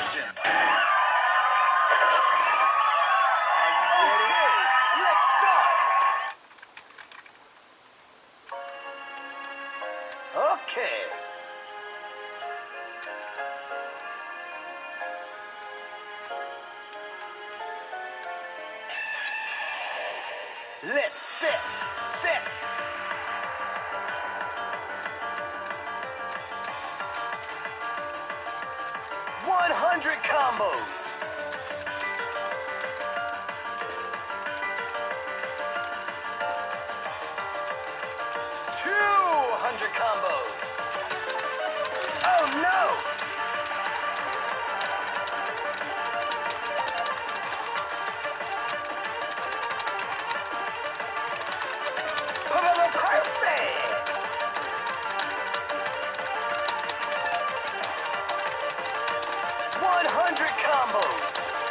mutation. Are you ready? Let's start. Okay. Let's step. 100 combos. 200 combos. Oh no! Perfect! 100 combos.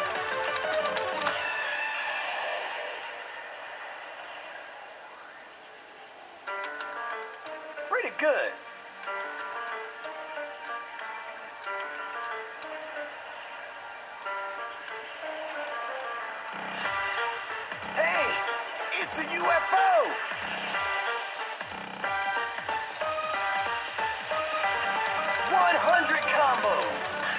Pretty good. Hey, it's a UFO. 100 combos.